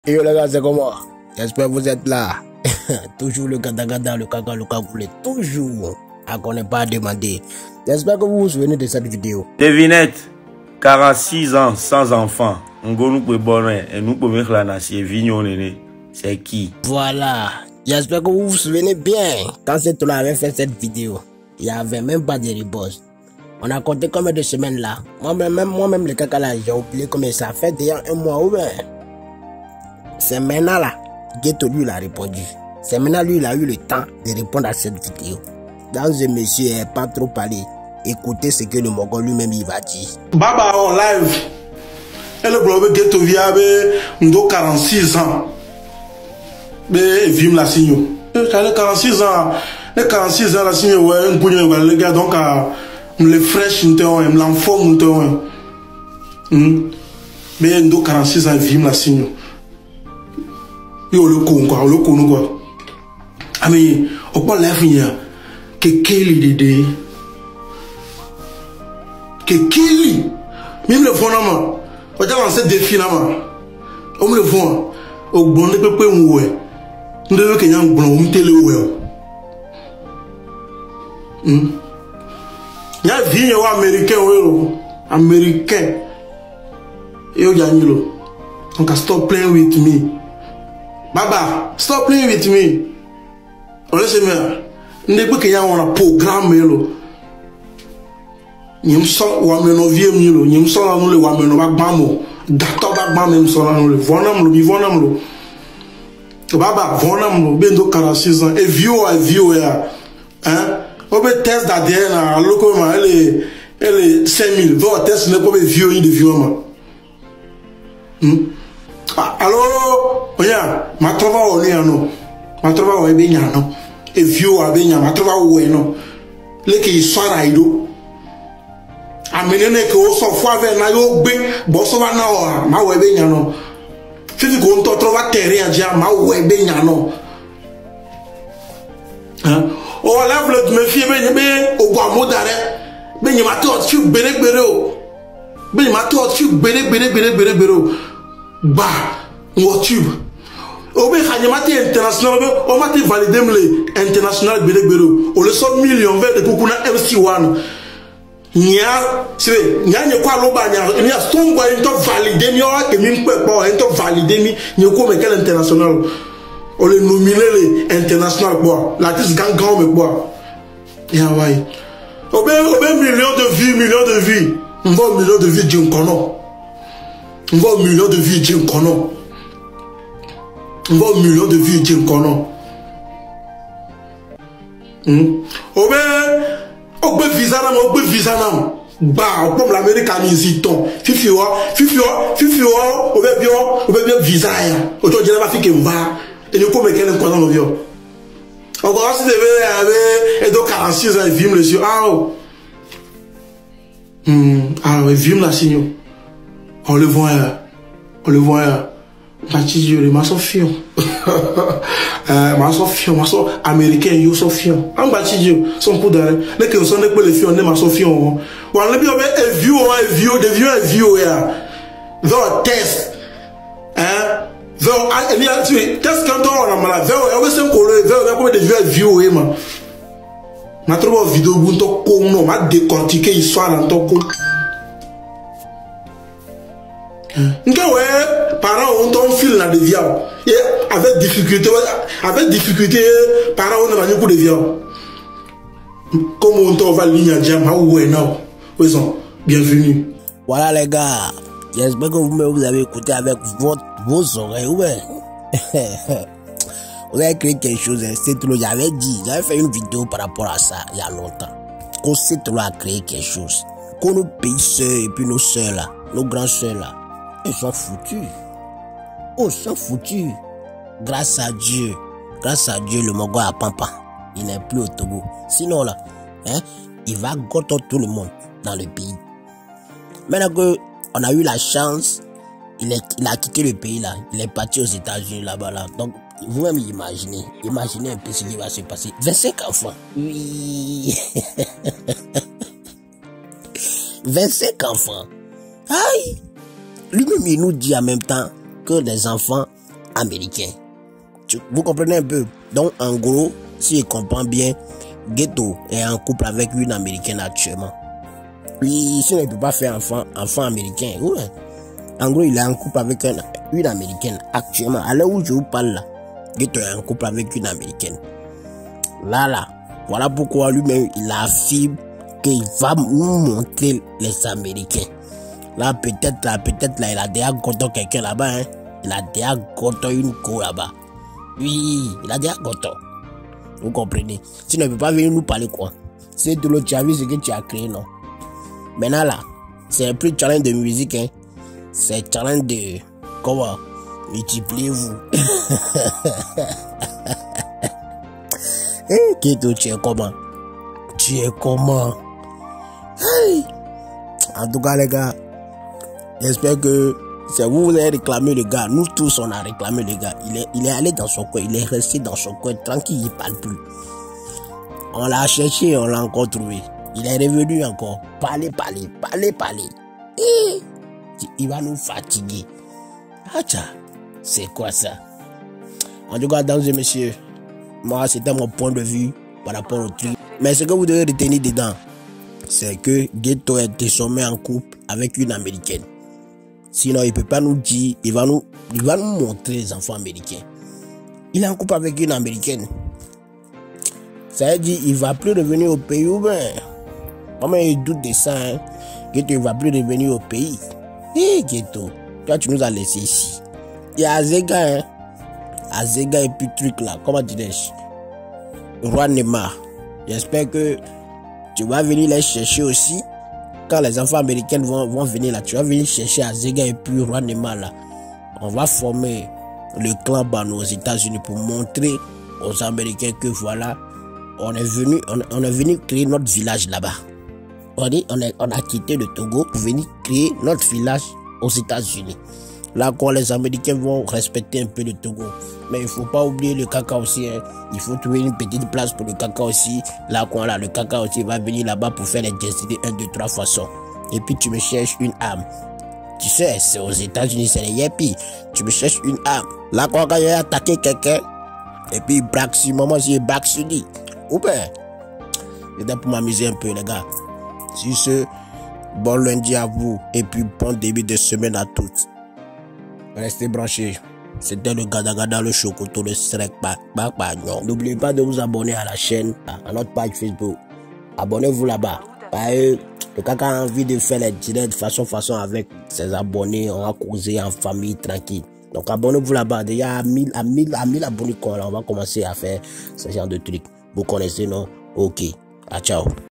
Yo les gars, c'est comment? J'espère que vous êtes là. Toujours le gada, le cagoulé, toujours. À qu'on n'est pas demandé. J'espère que vous vous souvenez de cette vidéo. Devinette, 46 ans sans enfant. On nous peut bonner et nous pouvons faire la nation vignon. C'est qui? Voilà. J'espère que vous vous souvenez bien. Quand cet homme avait fait cette vidéo, il n'y avait même pas de riposte. On a compté combien de semaines là. Moi-même le caca là, j'ai oublié combien ça fait déjà un mois ou bien. C'est maintenant là, Ghetto lui il a répondu. C'est maintenant lui il a eu le temps de répondre à cette vidéo. Dans ce monsieur n'est pas trop parlé. Écoutez ce que le Mogol lui-même il va dire. Baba en live. Et le blog Ghetto via 46 ans. Mais vim la signe. Les 46 ans. Les 46 ans la signe ouais un bouillon les gars donc les fraîches me l'enfant mais ndo 46 ans vim la signe. Yo le con quoi. Ami au pas live hier que Kelly dédé. Que Kelly même le fond là on t'a lancé défi là on me le fond au bon de pépé ouais ndé que yang bon on télé ouais ya vie wa américain ouais américain yo gagne lo donc stop playing with me baba stop playing with me on laisse moi ndé que yang on a programme lo nyim so wa me no vie mi lo nyim so la no le wa me no ba gba mo dato ba gba me so la no le vonam lo baba vonam lo bendo 46 ans et vieux ya hein on peut test d'ADN à loko ma elle 5000 va test ne ko be vieux de vieux ma alors oya ma trova o ni ano ma trova o be nya no e vieux a be nya ma trova o we no le ke isara ido amenene ke o so fo ave na yo gbe bo so ba na o ma we be nya no fifi ko nto trova terre aja ma we be nya no hein o la vle me fie be o gwa modare be nya ma to tu gbere o be nya ma to tu gbere o ba wo tube o be khanya ma te international be o ma te valider mle international gbere o le so million vers de kokuna MC1 nya c'est nya nye kwa loba nya nya stongo into valider mi o ke mi pe po into valider mi nye ko me quel international on le nominer les international quoi l'artiste gang me quoi ya wai o be millions de vues on va millions de vues d'un kono on va millions de vues d'un kono on va millions de vues d'un kono o be visa na ba comme l'Amérique a mis ton fifi o be bien visa ya o to je na ba fi ke mba et nous comme quel quoi dans le vieux encore si devait avec et donc 46 ans vim le sur vim la signe on le voit parti du le maso fion maso américain yo so fion en parti du son coup d'arrêt les que sont les les fion ne maso fion on le bien vieux ya the test hein qu'est-ce qu'on doit on a malade on va se coller comme des vieux man na trop vidéo bunto ko no ma décortiquer histoire en ton coup nga ouais parents ont ton fil na devia et avec difficulté parents on a un coup de via comment on va ligne à jam ouais non raison bienvenue. Voilà les gars, j'espère que vous avez écouté avec vos oreilles ouais. Vous avez créé quelque chose, c'est tout. J'avais fait une vidéo par rapport à ça il y a longtemps. Qu'on sait tout a créé quelque chose. Qu'on nos pays sœurs et puis nos sœurs là, nos grands sœurs là, ils sont foutus. Oh, ils sont foutus. Grâce à Dieu, le Mogol à Pampa, il n'est plus au Togo. Sinon là, hein, il va goûter tout le monde dans le pays. Maintenant que on a eu la chance, il a quitté le pays là, il est parti aux États-Unis là-bas là. Donc vous-même imaginez un peu ce qui va se passer. 25 enfants. Oui. 25 enfants. Aïe. Lui-même il nous dit en même temps que les enfants américain. Vous comprenez un peu? Donc, en gros, si je comprends bien, Ghetto est en couple avec une américaine actuellement. Oui, si on ne peut pas faire enfant américain. Ouais. En gros, il est en couple avec une américaine actuellement. À l'heure où je vous parle là, Ghetto est en couple avec une américaine. Là. Voilà pourquoi lui-même, il affirme qu'il va nous montrer les Américains. Là, peut-être là, il a déjà goûté quelqu'un là-bas. Hein. Il a déjà goûté une co là-bas. Oui, il a déjà goûté. Vous comprenez? Sinon, il ne peut pas venir nous parler quoi. C'est de l'autre, tu as vu ce que tu as créé, non? Maintenant là, c'est plus challenge de musique, hein. C'est challenge de... Comment? Multipliez-vous. Eh, Ghetto, tu es comment? Tu es comment? Hey! En tout cas, les gars, j'espère que c'est vous avez réclamé le gars. Nous tous, on a réclamé le gars. Il est allé dans son coin. Il est resté dans son coin tranquille. Il parle plus. On l'a cherché, on l'a encore trouvé. Il est revenu encore. Parler. Eh, il va nous fatiguer. Ah, tiens, c'est quoi ça? En tout cas, mesdames et messieurs, moi, c'était mon point de vue par rapport au truc. Mais ce que vous devez retenir dedans, c'est que Ghetto est désormais en couple avec une américaine. Sinon, il ne peut pas nous dire, il va nous montrer les enfants américains. Il est en couple avec une américaine. Ça veut dire qu'il ne va plus revenir au pays ou bien. Comment il doute de ça, hein? Ghetto ne va plus revenir au pays. Hé, Ghetto, toi tu nous as laissé ici. Il y a Azega, hein? Azega et puis truc là, comment dirais-je? Roi Neymar. J'espère que tu vas venir les chercher aussi. Quand les enfants américains vont venir là, tu vas venir chercher Azega et puis Roi Neymar là. On va former le clan Bano aux États-Unis pour montrer aux Américains que voilà, on est venu créer notre village là-bas. On a quitté le Togo pour venir créer notre village aux États-Unis. Là, quand les Américains vont respecter un peu le Togo. Mais il ne faut pas oublier le caca aussi. Hein. Il faut trouver une petite place pour le caca aussi. Là, quand le caca aussi va venir là-bas pour faire les décider 1, 2, 3 façons. Et puis, tu me cherches une âme. Tu sais, c'est aux États-Unis, c'est les yippies. Tu me cherches une âme. Là, quand il a attaqué quelqu'un, et puis il braque sur maman, il braque sur lui. Ou bien, c'était pour m'amuser un peu, les gars. Sur ce, bon lundi à vous. Et puis, bon début de semaine à toutes. Restez branchés. C'était le Gada le Chocoto, le Srek Bagnon. N'oubliez pas de vous abonner à la chaîne, à notre page Facebook. Abonnez-vous là-bas. Le caca a envie de faire les directs façon avec ses abonnés. On va causer en famille tranquille. Donc abonnez-vous là-bas. Déjà à 1000 abonnés, on va commencer à faire ce genre de trucs. Vous connaissez, non? Ok. Ciao.